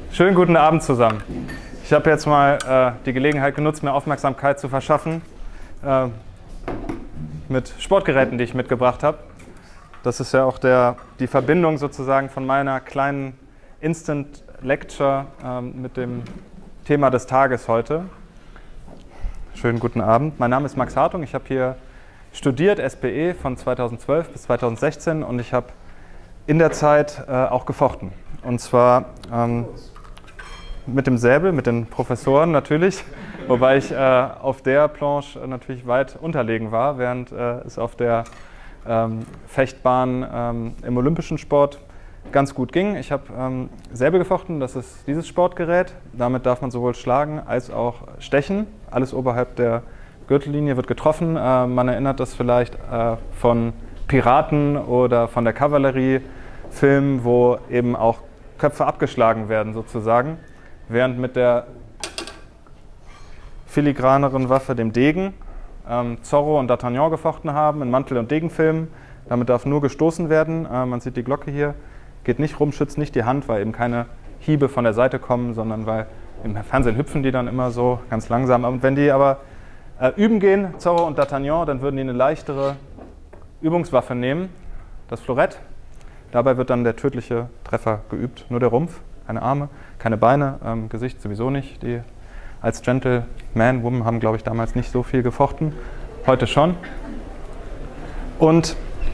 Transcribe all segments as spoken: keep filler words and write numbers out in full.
Schönen guten Abend zusammen. Ich habe jetzt mal äh, die Gelegenheit genutzt, mir Aufmerksamkeit zu verschaffen äh, mit Sportgeräten, die ich mitgebracht habe. Das ist ja auch der, die Verbindung sozusagen von meiner kleinen Instant Lecture äh, mit dem Thema des Tages heute. Schönen guten Abend. Mein Name ist Max Hartung. Ich habe hier studiert, S P E von zweitausendzwölf bis zweitausendsechzehn, und ich habe in der Zeit äh, auch gefochten. Und zwar ähm, mit dem Säbel, mit den Professoren natürlich, wobei ich äh, auf der Planche natürlich weit unterlegen war, während äh, es auf der ähm, Fechtbahn ähm, im olympischen Sport ganz gut ging. Ich habe ähm, Säbel gefochten, das ist dieses Sportgerät. Damit darf man sowohl schlagen als auch stechen. Alles oberhalb der Gürtellinie wird getroffen. Äh, man erinnert das vielleicht äh, von Piraten oder von der Kavallerie-Filmen, wo eben auch Köpfe abgeschlagen werden sozusagen, während mit der filigraneren Waffe, dem Degen, ähm, Zorro und D'Artagnan gefochten haben in Mantel- und Degenfilmen. Damit darf nur gestoßen werden. Äh, man sieht die Glocke hier, geht nicht rum, schützt nicht die Hand, weil eben keine Hiebe von der Seite kommen, sondern weil im Fernsehen hüpfen die dann immer so ganz langsam. Und wenn die aber äh, üben gehen, Zorro und D'Artagnan, dann würden die eine leichtere Übungswaffe nehmen, das Florett. Dabei wird dann der tödliche Treffer geübt, nur der Rumpf, keine Arme, keine Beine, ähm, Gesicht sowieso nicht. Die als Gentleman, Woman haben, glaube ich, damals nicht so viel gefochten, heute schon. Und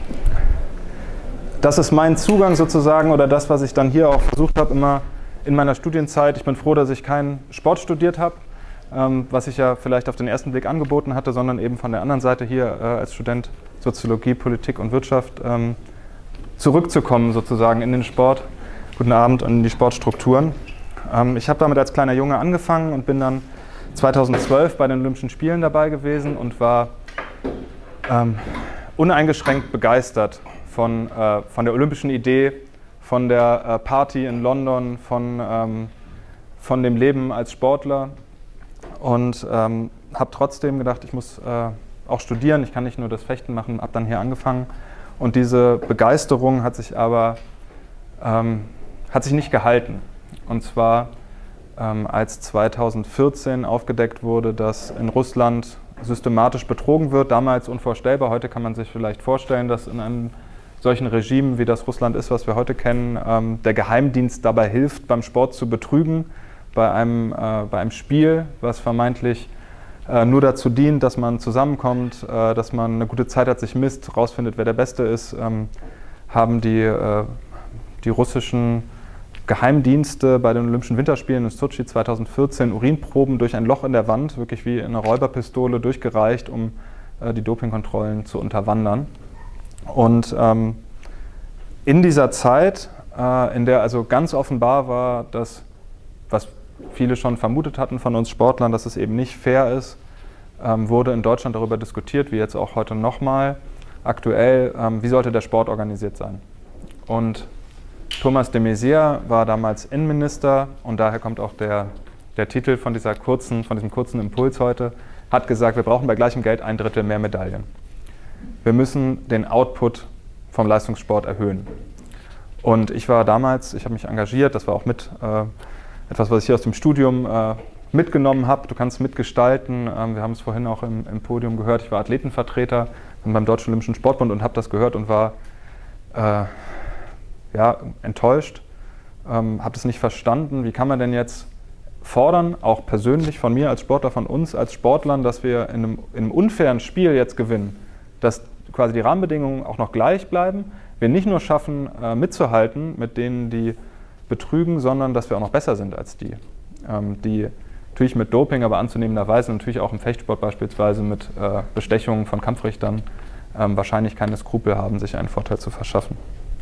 das ist mein Zugang sozusagen, oder das, was ich dann hier auch versucht habe, immer in meiner Studienzeit. Ich bin froh, dass ich keinen Sport studiert habe, ähm, was ich ja vielleicht auf den ersten Blick angeboten hatte, sondern eben von der anderen Seite hier äh, als Student Soziologie, Politik und Wirtschaft ähm, zurückzukommen sozusagen in den Sport. Guten Abend, und in die Sportstrukturen. Ähm, ich habe damit als kleiner Junge angefangen und bin dann zweitausendzwölf bei den Olympischen Spielen dabei gewesen und war ähm, uneingeschränkt begeistert von, äh, von der olympischen Idee, von der äh, Party in London, von, ähm, von dem Leben als Sportler, und ähm, habe trotzdem gedacht, ich muss äh, auch studieren, ich kann nicht nur das Fechten machen, habe dann hier angefangen. Und diese Begeisterung hat sich aber ähm, hat sich nicht gehalten. Und zwar, ähm, als zweitausendvierzehn aufgedeckt wurde, dass in Russland systematisch betrogen wird, damals unvorstellbar. Heute kann man sich vielleicht vorstellen, dass in einem solchen Regime, wie das Russland ist, was wir heute kennen, ähm, der Geheimdienst dabei hilft, beim Sport zu betrügen, bei einem, äh, bei einem Spiel, was vermeintlich äh, nur dazu dient, dass man zusammenkommt, äh, dass man eine gute Zeit hat, sich misst, rausfindet, wer der Beste ist, ähm, haben die, äh, die russischen Geheimdienste bei den Olympischen Winterspielen in Sotschi zweitausendvierzehn Urinproben durch ein Loch in der Wand, wirklich wie eine Räuberpistole, durchgereicht, um äh, die Dopingkontrollen zu unterwandern. Und ähm, in dieser Zeit, äh, in der also ganz offenbar war, dass, was viele schon vermutet hatten von uns Sportlern, dass es eben nicht fair ist, ähm, wurde in Deutschland darüber diskutiert, wie jetzt auch heute nochmal aktuell, ähm, wie sollte der Sport organisiert sein. Und Thomas de Maizière war damals Innenminister, und daher kommt auch der, der Titel von, dieser kurzen, von diesem kurzen Impuls heute, hat gesagt, wir brauchen bei gleichem Geld ein Drittel mehr Medaillen. Wir müssen den Output vom Leistungssport erhöhen. Und ich war damals, ich habe mich engagiert, das war auch mit äh, etwas, was ich hier aus dem Studium äh, mitgenommen habe. Du kannst mitgestalten, ähm, wir haben es vorhin auch im, im Podium gehört, ich war Athletenvertreter beim Deutschen Olympischen Sportbund und habe das gehört und war äh, ja, enttäuscht, ähm, habe das nicht verstanden. Wie kann man denn jetzt fordern, auch persönlich von mir als Sportler, von uns als Sportlern, dass wir in einem, in einem unfairen Spiel jetzt gewinnen, dass quasi die Rahmenbedingungen auch noch gleich bleiben, wir nicht nur schaffen, äh, mitzuhalten mit denen, die betrügen, sondern dass wir auch noch besser sind als die, ähm, die natürlich mit Doping, aber anzunehmenderweise natürlich auch im Fechtsport beispielsweise mit äh, Bestechungen von Kampfrichtern ähm, wahrscheinlich keine Skrupel haben, sich einen Vorteil zu verschaffen.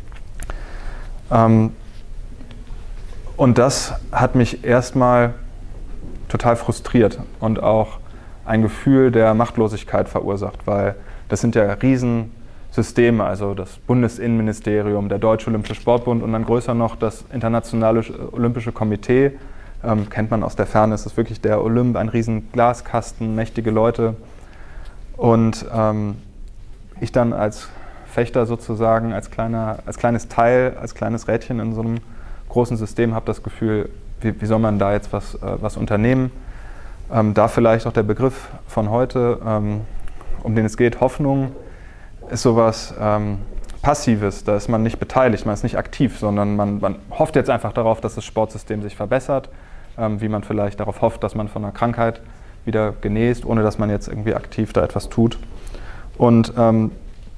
Ähm, und das hat mich erstmal total frustriert und auch ein Gefühl der Machtlosigkeit verursacht, weil das sind ja Riesensysteme, also das Bundesinnenministerium, der Deutsche Olympische Sportbund und dann größer noch das Internationale Olympische Komitee. Ähm, kennt man aus der Ferne, es ist wirklich der Olymp, ein riesen Glaskasten, mächtige Leute. Und ähm, ich dann als Fechter sozusagen, als, kleiner, als kleines Teil, als kleines Rädchen in so einem großen System habe das Gefühl, wie, wie soll man da jetzt was, äh, was unternehmen? Ähm, da vielleicht auch der Begriff von heute, ähm, um den es geht, Hoffnung, ist sowas ähm, Passives, da ist man nicht beteiligt, man ist nicht aktiv, sondern man, man hofft jetzt einfach darauf, dass das Sportsystem sich verbessert, ähm, wie man vielleicht darauf hofft, dass man von einer Krankheit wieder genäst, ohne dass man jetzt irgendwie aktiv da etwas tut. Und ähm,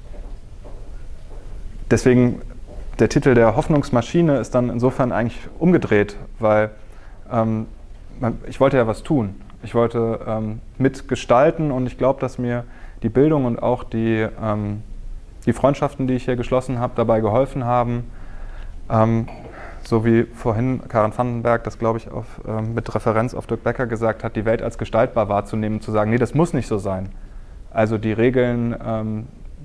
deswegen, der Titel der Hoffnungsmaschine ist dann insofern eigentlich umgedreht, weil ähm, man, ich wollte ja was tun. Ich wollte ähm, mitgestalten und ich glaube, dass mir die Bildung und auch die, ähm, die Freundschaften, die ich hier geschlossen habe, dabei geholfen haben. Ähm, so wie vorhin Karin Vandenberg das, glaube ich, auf, ähm, mit Referenz auf Dirk Becker gesagt hat, die Welt als gestaltbar wahrzunehmen, zu sagen, nee, das muss nicht so sein. Also die Regeln, ähm,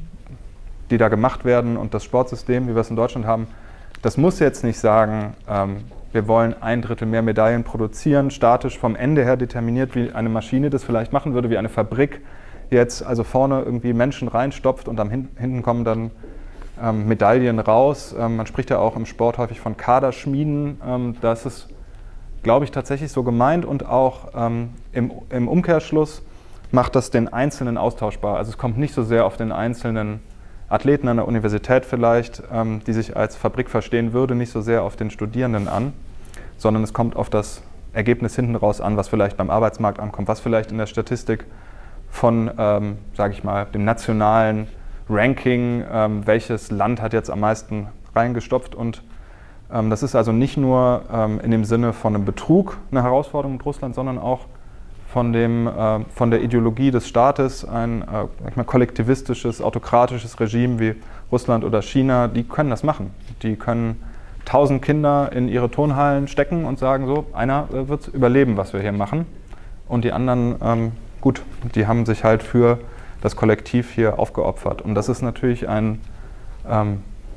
die da gemacht werden und das Sportsystem, wie wir es in Deutschland haben, das muss jetzt nicht sagen, ähm, wir wollen ein Drittel mehr Medaillen produzieren, statisch vom Ende her determiniert, wie eine Maschine das vielleicht machen würde, wie eine Fabrik jetzt also vorne irgendwie Menschen reinstopft und am hin hinten kommen dann ähm, Medaillen raus. Ähm, man spricht ja auch im Sport häufig von Kaderschmieden. Ähm, das ist, glaube ich, tatsächlich so gemeint und auch ähm, im, im Umkehrschluss macht das den Einzelnen austauschbar. Also es kommt nicht so sehr auf den einzelnen Athleten an der Universität vielleicht, ähm, die sich als Fabrik verstehen würde, nicht so sehr auf den Studierenden an, sondern es kommt auf das Ergebnis hinten raus an, was vielleicht beim Arbeitsmarkt ankommt, was vielleicht in der Statistik von, ähm, sage ich mal, dem nationalen Ranking, ähm, welches Land hat jetzt am meisten reingestopft. Und ähm, das ist also nicht nur ähm, in dem Sinne von einem Betrug eine Herausforderung mit Russland, sondern auch von, dem, äh, von der Ideologie des Staates, ein äh, sag ich mal, kollektivistisches, autokratisches Regime wie Russland oder China, die können das machen. Die können tausend Kinder in ihre Turnhallen stecken und sagen so, einer äh, wird überleben, was wir hier machen. Und die anderen, ähm, gut, die haben sich halt für das Kollektiv hier aufgeopfert. Und das ist natürlich ein, ähm,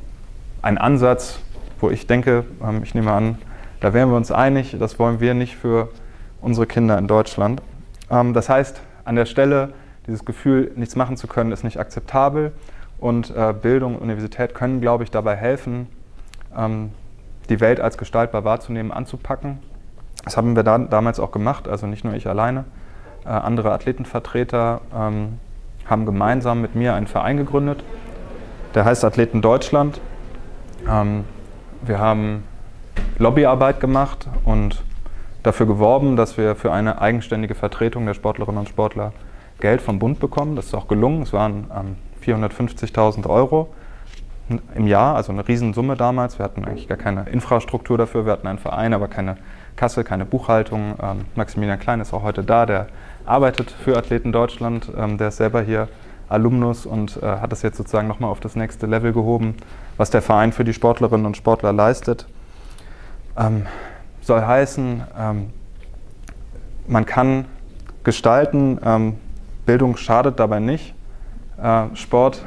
ein Ansatz, wo ich denke, ähm, ich nehme an, da wären wir uns einig, das wollen wir nicht für unsere Kinder in Deutschland. Ähm, das heißt, an der Stelle, dieses Gefühl, nichts machen zu können, ist nicht akzeptabel. Und äh, Bildung und Universität können, glaube ich, dabei helfen, ähm, die Welt als gestaltbar wahrzunehmen, anzupacken. Das haben wir da, damals auch gemacht, also nicht nur ich alleine. Äh, andere Athletenvertreter ähm, haben gemeinsam mit mir einen Verein gegründet, der heißt Athleten Deutschland. Ähm, wir haben Lobbyarbeit gemacht und dafür geworben, dass wir für eine eigenständige Vertretung der Sportlerinnen und Sportler Geld vom Bund bekommen. Das ist auch gelungen. Es waren ähm, vierhundertfünfzigtausend Euro im Jahr, also eine Riesensumme damals. Wir hatten eigentlich gar keine Infrastruktur dafür. Wir hatten einen Verein, aber keine Kasse, keine Buchhaltung. Ähm, Maximilian Klein ist auch heute da, der arbeitet für Athleten Deutschland. Ähm, der ist selber hier Alumnus und äh, hat das jetzt sozusagen nochmal auf das nächste Level gehoben, was der Verein für die Sportlerinnen und Sportler leistet. Ähm, soll heißen, ähm, man kann gestalten, ähm, Bildung schadet dabei nicht. Äh, Sport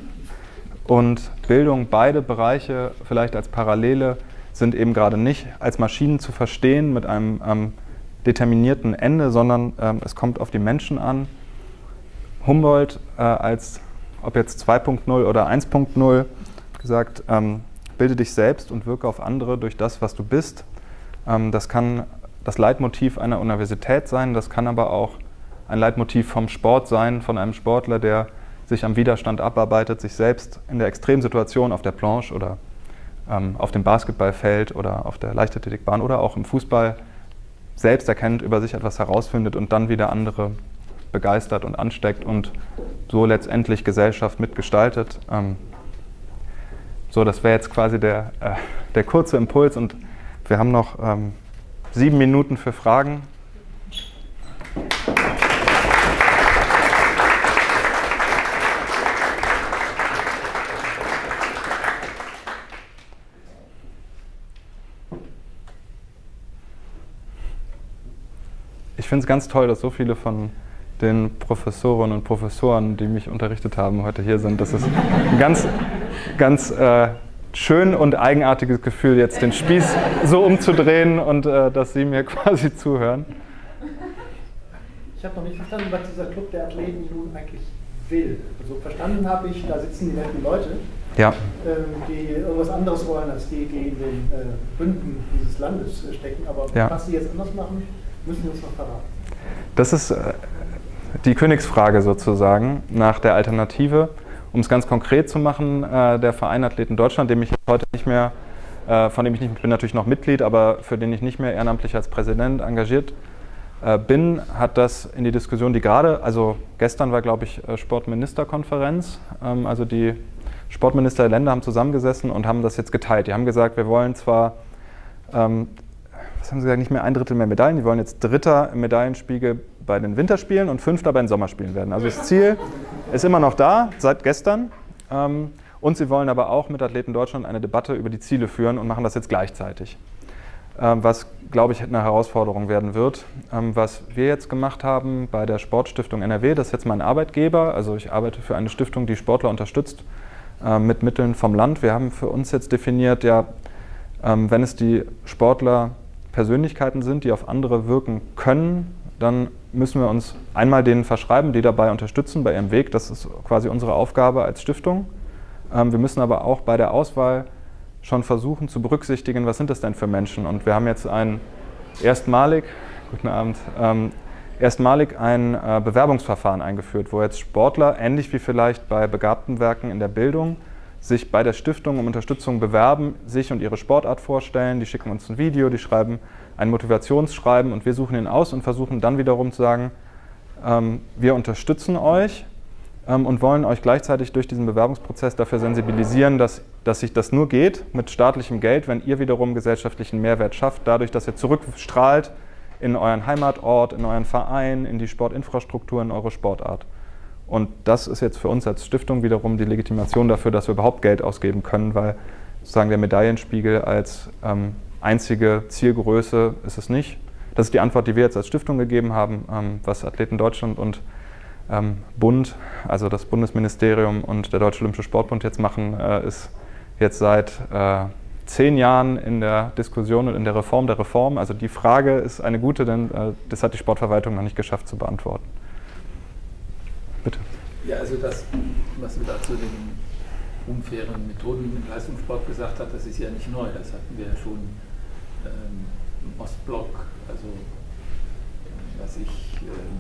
und Bildung, beide Bereiche vielleicht als Parallele, sind eben gerade nicht als Maschinen zu verstehen mit einem ähm, determinierten Ende, sondern ähm, es kommt auf die Menschen an. Humboldt äh, als, ob jetzt zwei Punkt null oder eins Punkt null, gesagt, ähm, bilde dich selbst und wirke auf andere durch das, was du bist. Ähm, das kann das Leitmotiv einer Universität sein, das kann aber auch ein Leitmotiv vom Sport sein, von einem Sportler, der sich am Widerstand abarbeitet, sich selbst in der Extremsituation auf der Planche oder ähm, auf dem Basketballfeld oder auf der Leichtathletikbahn oder auch im Fußball selbst erkennt, über sich etwas herausfindet und dann wieder andere begeistert und ansteckt und so letztendlich Gesellschaft mitgestaltet. Ähm, so, das wäre jetzt quasi der, äh, der kurze Impuls und wir haben noch ähm, sieben Minuten für Fragen. Ich finde es ganz toll, dass so viele von den Professorinnen und Professoren, die mich unterrichtet haben, heute hier sind. Das ist ein ganz, ganz äh, schön und eigenartiges Gefühl, jetzt den Spieß so umzudrehen und äh, dass Sie mir quasi zuhören. Ich habe noch nicht verstanden, was dieser Club der Athleten nun eigentlich will. So verstanden habe ich, da sitzen die netten Leute, ja. die irgendwas anderes wollen, als die, die in den Bünden dieses Landes stecken. Aber ja. was sie jetzt anders machen, müssen Sie uns noch verraten. Das ist die Königsfrage sozusagen nach der Alternative. Um es ganz konkret zu machen, der Verein Athleten Deutschland, dem ich heute nicht mehr, von dem ich nicht, ich bin natürlich noch Mitglied, aber für den ich nicht mehr ehrenamtlich als Präsident engagiert bin, hat das in die Diskussion, die gerade, also gestern war, glaube ich, Sportministerkonferenz, also die Sportminister der Länder haben zusammengesessen und haben das jetzt geteilt. Die haben gesagt, wir wollen zwar, ähm, was haben sie gesagt, nicht mehr ein Drittel mehr Medaillen, die wollen jetzt Dritter im Medaillenspiegel bei den Winterspielen und Fünfter bei den Sommerspielen werden. Also das Ziel ist immer noch da, seit gestern. Ähm, und sie wollen aber auch mit Athleten Deutschland eine Debatte über die Ziele führen und machen das jetzt gleichzeitig. Ähm, was, glaube ich, eine Herausforderung werden wird. Ähm, was wir jetzt gemacht haben bei der Sportstiftung N R W, das ist jetzt mein Arbeitgeber, also ich arbeite für eine Stiftung, die Sportler unterstützt, mit Mitteln vom Land. Wir haben für uns jetzt definiert, ja, wenn es die Sportler Persönlichkeiten sind, die auf andere wirken können, dann müssen wir uns einmal denen verschreiben, die dabei unterstützen bei ihrem Weg. Das ist quasi unsere Aufgabe als Stiftung. Wir müssen aber auch bei der Auswahl schon versuchen zu berücksichtigen, was sind das denn für Menschen. Und wir haben jetzt ein erstmalig, guten Abend, ähm, erstmalig ein äh, Bewerbungsverfahren eingeführt, wo jetzt Sportler, ähnlich wie vielleicht bei begabten Werken in der Bildung, sich bei der Stiftung um Unterstützung bewerben, sich und ihre Sportart vorstellen, die schicken uns ein Video, die schreiben ein Motivationsschreiben und wir suchen ihn aus und versuchen dann wiederum zu sagen, ähm, wir unterstützen euch ähm, und wollen euch gleichzeitig durch diesen Bewerbungsprozess dafür sensibilisieren, dass, dass sich das nur geht mit staatlichem Geld, wenn ihr wiederum gesellschaftlichen Mehrwert schafft, dadurch, dass ihr zurückstrahlt in euren Heimatort, in euren Verein, in die Sportinfrastruktur, in eure Sportart. Und das ist jetzt für uns als Stiftung wiederum die Legitimation dafür, dass wir überhaupt Geld ausgeben können, weil sozusagen der Medaillenspiegel als ähm, einzige Zielgröße ist es nicht. Das ist die Antwort, die wir jetzt als Stiftung gegeben haben, ähm, was Athleten Deutschland und ähm, Bund, also das Bundesministerium und der Deutsche Olympische Sportbund jetzt machen, äh, ist jetzt seit äh, zehn Jahren in der Diskussion und in der Reform der Reform. Also die Frage ist eine gute, denn äh, das hat die Sportverwaltung noch nicht geschafft zu beantworten. Bitte. Ja, also das, was du dazu den unfairen Methoden im Leistungssport gesagt hast, das ist ja nicht neu. Das hatten wir ja schon ähm, im Ostblock, also was ich, ähm,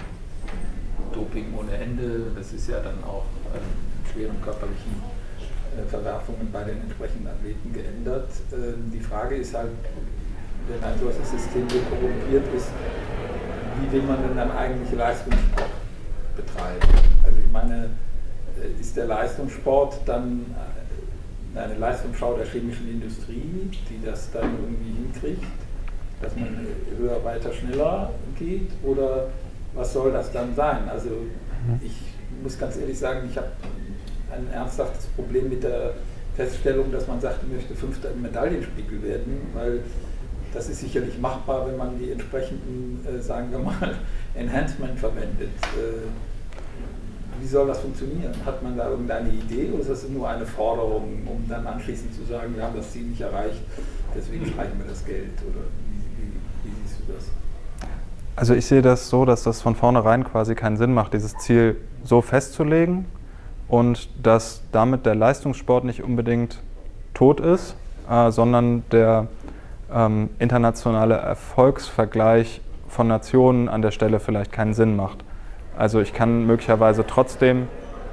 Doping ohne Ende, das ist ja dann auch ähm, schweren körperlichen Verwerfungen bei den entsprechenden Athleten geändert. Die Frage ist halt, wenn ein solches System so korrumpiert ist, wie will man denn dann eigentlich Leistungssport betreiben? Also ich meine, ist der Leistungssport dann eine Leistungsschau der chemischen Industrie, die das dann irgendwie hinkriegt, dass man höher, weiter, schneller geht? Oder was soll das dann sein? Also ich muss ganz ehrlich sagen, ich habe ein ernsthaftes Problem mit der Feststellung, dass man sagt, man möchte Fünfter im Medaillenspiegel werden, weil das ist sicherlich machbar, wenn man die entsprechenden, äh, sagen wir mal, Enhancement verwendet. Äh, wie soll das funktionieren? Hat man da irgendeine Idee oder ist das nur eine Forderung, um dann anschließend zu sagen, wir haben das Ziel nicht erreicht, deswegen streichen wir das Geld? Oder wie, wie, wie siehst du das? Also ich sehe das so, dass das von vornherein quasi keinen Sinn macht, dieses Ziel so festzulegen. Und dass damit der Leistungssport nicht unbedingt tot ist, äh, sondern der ähm, internationale Erfolgsvergleich von Nationen an der Stelle vielleicht keinen Sinn macht. Also ich kann möglicherweise trotzdem,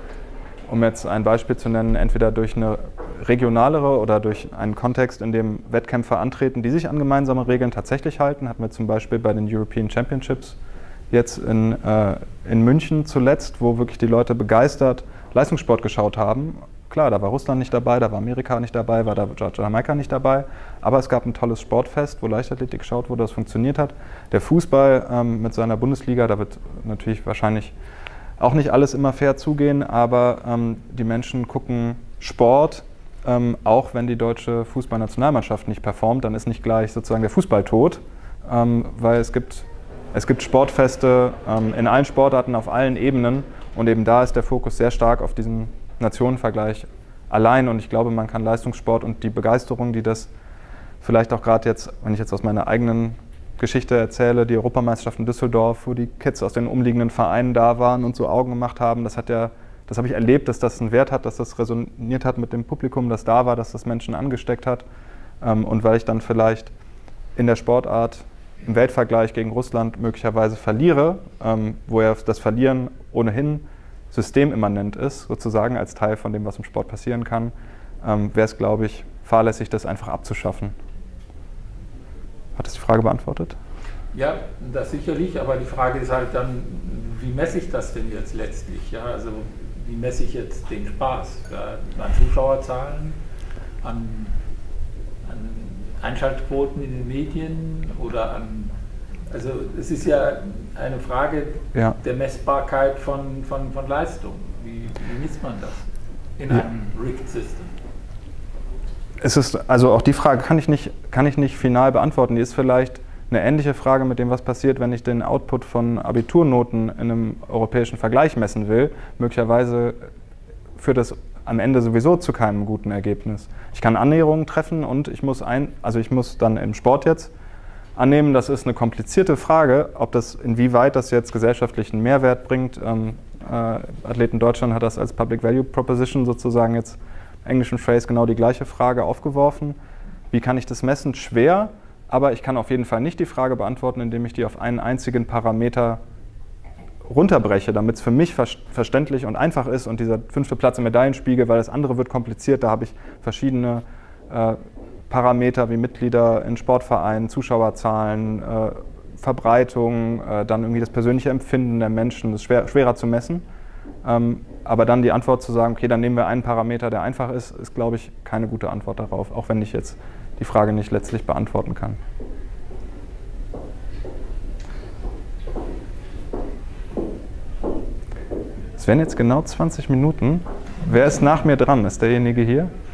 um jetzt ein Beispiel zu nennen, entweder durch eine regionalere oder durch einen Kontext, in dem Wettkämpfer antreten, die sich an gemeinsame Regeln tatsächlich halten, hatten wir zum Beispiel bei den European Championships jetzt in, äh, in München zuletzt, wo wirklich die Leute begeistert Leistungssport geschaut haben. Klar, da war Russland nicht dabei, da war Amerika nicht dabei, war da Jamaika nicht dabei, aber es gab ein tolles Sportfest, wo Leichtathletik geschaut wurde, das funktioniert hat. Der Fußball ähm, mit seiner Bundesliga, da wird natürlich wahrscheinlich auch nicht alles immer fair zugehen, aber ähm, die Menschen gucken Sport, ähm, auch wenn die deutsche Fußballnationalmannschaft nicht performt, dann ist nicht gleich sozusagen der Fußball tot, ähm, weil es gibt, es gibt Sportfeste ähm, in allen Sportarten auf allen Ebenen. Und eben da ist der Fokus sehr stark auf diesen Nationenvergleich allein. Und ich glaube, man kann Leistungssport und die Begeisterung, die das vielleicht auch gerade jetzt, wenn ich jetzt aus meiner eigenen Geschichte erzähle, die Europameisterschaft in Düsseldorf, wo die Kids aus den umliegenden Vereinen da waren und so Augen gemacht haben, das hat ja, das habe ich erlebt, dass das einen Wert hat, dass das resoniert hat mit dem Publikum, das da war, dass das Menschen angesteckt hat. Ähm, und weil ich dann vielleicht in der Sportart im Weltvergleich gegen Russland möglicherweise verliere, ähm, wo ja das Verlieren ohnehin systemimmanent ist, sozusagen als Teil von dem, was im Sport passieren kann, ähm, wäre es, glaube ich, fahrlässig, das einfach abzuschaffen. Hat das die Frage beantwortet? Ja, das sicherlich, aber die Frage ist halt dann, wie messe ich das denn jetzt letztlich? Ja, also wie messe ich jetzt den Spaß? Ja, an Zuschauerzahlen, an, an Einschaltquoten in den Medien oder an, also es ist ja eine Frage ja. der Messbarkeit von, von, von Leistung. Wie, wie misst man das in ja. einem Rigged System? Es ist, also auch die Frage kann ich nicht, kann ich nicht final beantworten. Die ist vielleicht eine ähnliche Frage mit dem, was passiert, wenn ich den Output von Abiturnoten in einem europäischen Vergleich messen will. Möglicherweise führt das am Ende sowieso zu keinem guten Ergebnis. Ich kann Annäherungen treffen und ich muss ein, also ich muss dann im Sport jetzt annehmen, das ist eine komplizierte Frage, ob das, inwieweit das jetzt gesellschaftlichen Mehrwert bringt. Ähm, äh, Athleten Deutschland hat das als Public Value Proposition sozusagen jetzt im englischen Phrase genau die gleiche Frage aufgeworfen. Wie kann ich das messen? Schwer. Aber ich kann auf jeden Fall nicht die Frage beantworten, indem ich die auf einen einzigen Parameter runterbreche, damit es für mich ver- verständlich und einfach ist und dieser fünfte Platz im Medaillenspiegel, weil das andere wird kompliziert, da habe ich verschiedene äh, Parameter wie Mitglieder in Sportvereinen, Zuschauerzahlen, äh, Verbreitung, äh, dann irgendwie das persönliche Empfinden der Menschen, das ist schwer, schwerer zu messen. Ähm, aber dann die Antwort zu sagen, okay, dann nehmen wir einen Parameter, der einfach ist, ist, glaube ich, keine gute Antwort darauf, auch wenn ich jetzt die Frage nicht letztlich beantworten kann. Es wären jetzt genau zwanzig Minuten. Wer ist nach mir dran? Ist derjenige hier?